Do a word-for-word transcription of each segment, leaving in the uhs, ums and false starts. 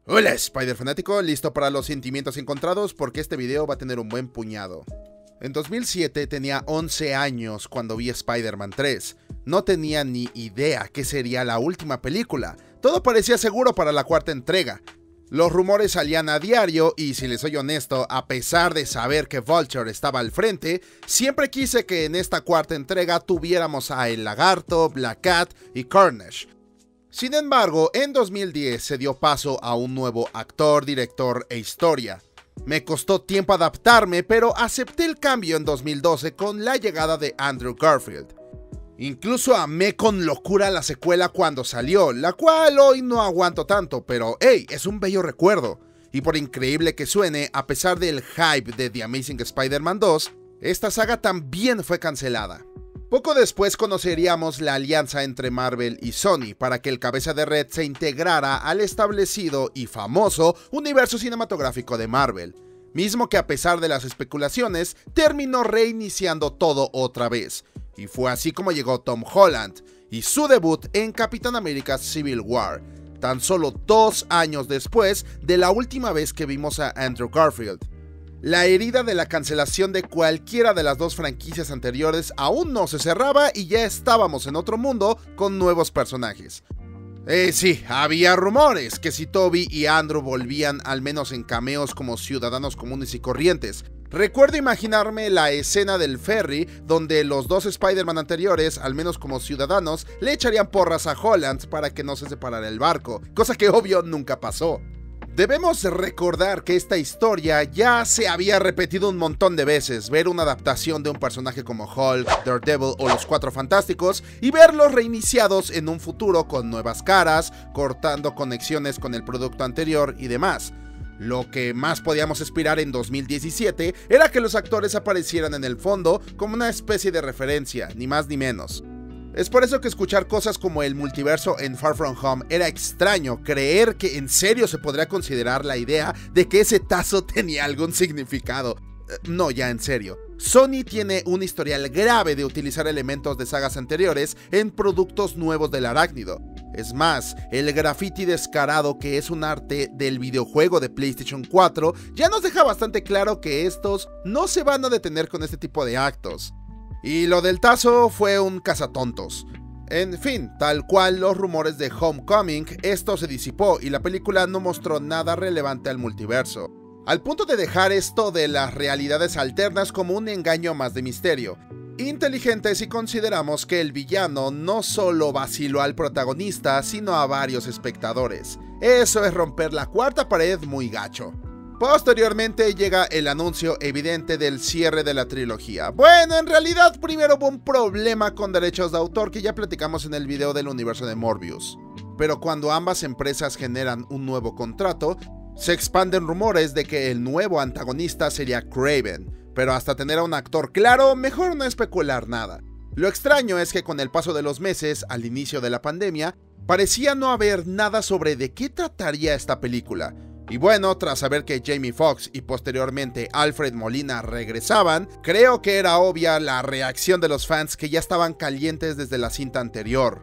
Hola Spider fanático, listo para los sentimientos encontrados porque este video va a tener un buen puñado. En dos mil siete tenía once años cuando vi Spider-Man tres. No tenía ni idea que sería la última película. Todo parecía seguro para la cuarta entrega. Los rumores salían a diario y, si les soy honesto, a pesar de saber que Vulture estaba al frente, siempre quise que en esta cuarta entrega tuviéramos a El Lagarto, Black Cat y Carnage. Sin embargo, en dos mil diez se dio paso a un nuevo actor, director e historia. Me costó tiempo adaptarme, pero acepté el cambio en dos mil doce con la llegada de Andrew Garfield. Incluso amé con locura la secuela cuando salió, la cual hoy no aguanto tanto, pero hey, es un bello recuerdo. Y por increíble que suene, a pesar del hype de The Amazing Spider-Man dos, esta saga también fue cancelada. Poco después conoceríamos la alianza entre Marvel y Sony para que el cabeza de red se integrara al establecido y famoso universo cinematográfico de Marvel, mismo que a pesar de las especulaciones terminó reiniciando todo otra vez, y fue así como llegó Tom Holland y su debut en Capitán América Civil War, tan solo dos años después de la última vez que vimos a Andrew Garfield. La herida de la cancelación de cualquiera de las dos franquicias anteriores aún no se cerraba y ya estábamos en otro mundo con nuevos personajes. Eh, sí, había rumores que si Tobey y Andrew volvían al menos en cameos como ciudadanos comunes y corrientes. Recuerdo imaginarme la escena del ferry donde los dos Spider-Man anteriores, al menos como ciudadanos, le echarían porras a Holland para que no se separara el barco, cosa que obvio nunca pasó. Debemos recordar que esta historia ya se había repetido un montón de veces, ver una adaptación de un personaje como Hulk, Daredevil o los Cuatro Fantásticos y verlos reiniciados en un futuro con nuevas caras, cortando conexiones con el producto anterior y demás. Lo que más podíamos esperar en dos mil diecisiete era que los actores aparecieran en el fondo como una especie de referencia, ni más ni menos. Es por eso que escuchar cosas como el multiverso en Far From Home era extraño, creer que en serio se podría considerar la idea de que ese tazo tenía algún significado. No, ya en serio. Sony tiene un historial grave de utilizar elementos de sagas anteriores en productos nuevos del arácnido. Es más, el graffiti descarado que es un arte del videojuego de PlayStation cuatro ya nos deja bastante claro que estos no se van a detener con este tipo de actos. Y lo del tazo fue un cazatontos. En fin, tal cual los rumores de Homecoming, esto se disipó y la película no mostró nada relevante al multiverso, al punto de dejar esto de las realidades alternas como un engaño más de misterio. Inteligente si consideramos que el villano no solo vaciló al protagonista, sino a varios espectadores. Eso es romper la cuarta pared muy gacho. Posteriormente llega el anuncio evidente del cierre de la trilogía. Bueno, en realidad primero hubo un problema con derechos de autor que ya platicamos en el video del universo de Morbius. Pero cuando ambas empresas generan un nuevo contrato, se expanden rumores de que el nuevo antagonista sería Kraven, pero hasta tener a un actor claro, mejor no especular nada. Lo extraño es que con el paso de los meses, al inicio de la pandemia, parecía no haber nada sobre de qué trataría esta película. Y bueno, tras saber que Jamie Foxx y posteriormente Alfred Molina regresaban, creo que era obvia la reacción de los fans que ya estaban calientes desde la cinta anterior.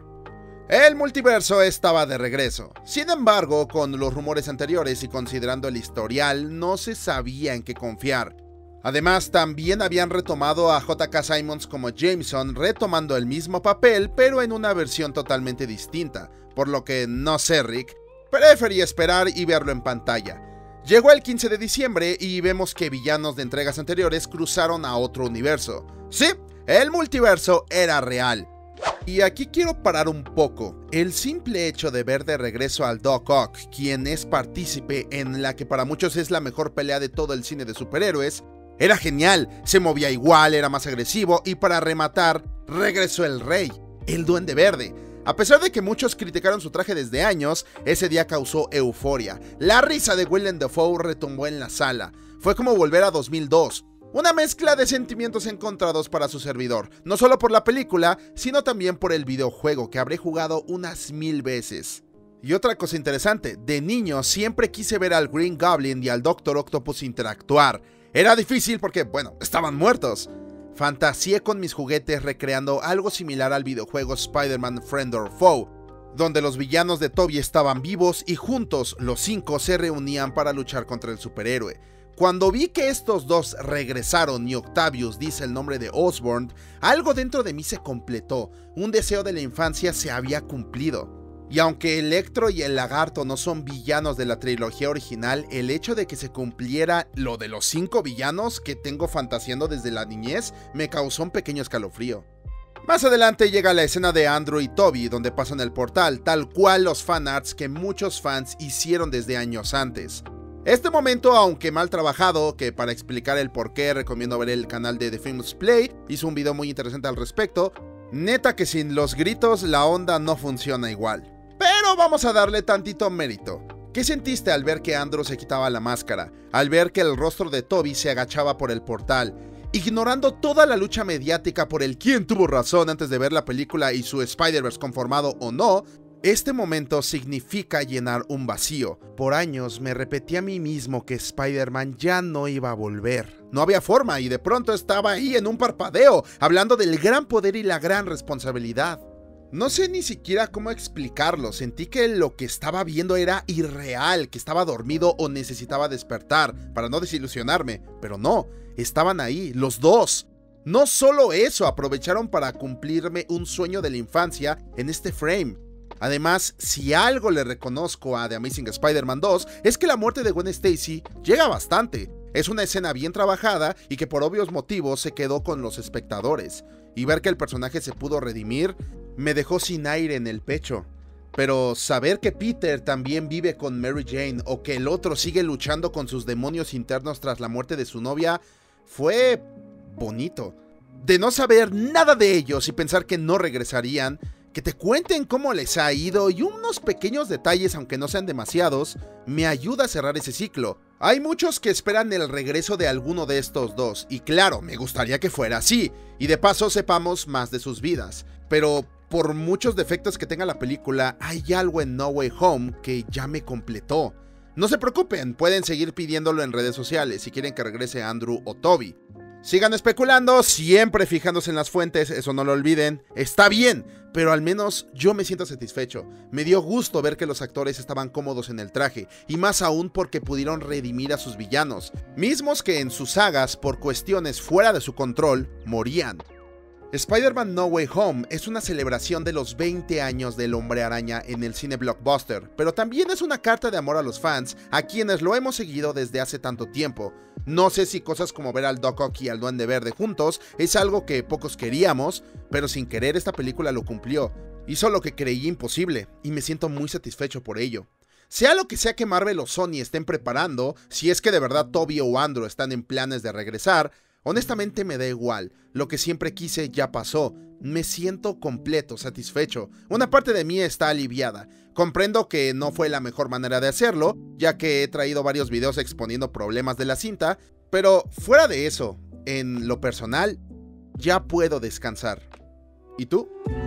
El multiverso estaba de regreso. Sin embargo, con los rumores anteriores y considerando el historial, no se sabía en qué confiar. Además, también habían retomado a J K Simmons como Jameson, retomando el mismo papel, pero en una versión totalmente distinta, por lo que no sé, Rick, preferí esperar y verlo en pantalla. Llegó el quince de diciembre y vemos que villanos de entregas anteriores cruzaron a otro universo. Sí, el multiverso era real. Y aquí quiero parar un poco. El simple hecho de ver de regreso al Doc Ock, quien es partícipe en la que para muchos es la mejor pelea de todo el cine de superhéroes, era genial, se movía igual, era más agresivo y para rematar, regresó el Rey, el Duende Verde. A pesar de que muchos criticaron su traje desde años, ese día causó euforia. La risa de Willem Dafoe retumbó en la sala. Fue como volver a dos mil dos. Una mezcla de sentimientos encontrados para su servidor, no solo por la película, sino también por el videojuego que habré jugado unas mil veces. Y otra cosa interesante, de niño siempre quise ver al Green Goblin y al Doctor Octopus interactuar. Era difícil porque, bueno, estaban muertos. Fantaseé con mis juguetes recreando algo similar al videojuego Spider-Man Friend or Foe. donde los villanos de Tobey estaban vivos y juntos los cinco se reunían para luchar contra el superhéroe. Cuando vi que estos dos regresaron y Octavius dice el nombre de Osborn, algo dentro de mí se completó, un deseo de la infancia se había cumplido. Y aunque Electro y el Lagarto no son villanos de la trilogía original, el hecho de que se cumpliera lo de los cinco villanos que tengo fantaseando desde la niñez me causó un pequeño escalofrío. Más adelante llega la escena de Andrew y Tobey donde pasan el portal, tal cual los fanarts que muchos fans hicieron desde años antes. Este momento, aunque mal trabajado, que para explicar el por qué recomiendo ver el canal de The Famous Play, hizo un video muy interesante al respecto, neta que sin los gritos la onda no funciona igual. Pero vamos a darle tantito mérito. ¿Qué sentiste al ver que Andrew se quitaba la máscara? Al ver que el rostro de Tobey se agachaba por el portal, ignorando toda la lucha mediática por el quién tuvo razón antes de ver la película y su Spider-Verse conformado o no. Este momento significa llenar un vacío. Por años me repetí a mí mismo que Spider-Man ya no iba a volver. No había forma y de pronto estaba ahí en un parpadeo, hablando del gran poder y la gran responsabilidad. No sé ni siquiera cómo explicarlo, sentí que lo que estaba viendo era irreal, que estaba dormido o necesitaba despertar, para no desilusionarme, pero no, estaban ahí, los dos. No solo eso, aprovecharon para cumplirme un sueño de la infancia en este frame. Además, si algo le reconozco a The Amazing Spider-Man dos, es que la muerte de Gwen Stacy llega bastante. Es una escena bien trabajada y que por obvios motivos se quedó con los espectadores. Y ver que el personaje se pudo redimir me dejó sin aire en el pecho. Pero saber que Peter también vive con Mary Jane o que el otro sigue luchando con sus demonios internos tras la muerte de su novia fue bonito. De no saber nada de ellos y pensar que no regresarían, que te cuenten cómo les ha ido y unos pequeños detalles, aunque no sean demasiados, me ayuda a cerrar ese ciclo. Hay muchos que esperan el regreso de alguno de estos dos, y claro, me gustaría que fuera así, y de paso sepamos más de sus vidas. Pero por muchos defectos que tenga la película, hay algo en No Way Home que ya me completó. No se preocupen, pueden seguir pidiéndolo en redes sociales si quieren que regrese Andrew o Tobey. Sigan especulando, siempre fijándose en las fuentes, eso no lo olviden. Está bien, pero al menos yo me siento satisfecho. Me dio gusto ver que los actores estaban cómodos en el traje, y más aún porque pudieron redimir a sus villanos, mismos que en sus sagas, por cuestiones fuera de su control, morían. Spider-Man No Way Home es una celebración de los veinte años del Hombre Araña en el cine blockbuster, pero también es una carta de amor a los fans, a quienes lo hemos seguido desde hace tanto tiempo. No sé si cosas como ver al Doc Ock y al Duende Verde juntos es algo que pocos queríamos, pero sin querer esta película lo cumplió. Hizo lo que creí imposible, y me siento muy satisfecho por ello. Sea lo que sea que Marvel o Sony estén preparando, si es que de verdad Tobey o Andrew están en planes de regresar, honestamente me da igual, lo que siempre quise ya pasó, me siento completo, satisfecho, una parte de mí está aliviada, comprendo que no fue la mejor manera de hacerlo, ya que he traído varios videos exponiendo problemas de la cinta, pero fuera de eso, en lo personal, ya puedo descansar. ¿Y tú?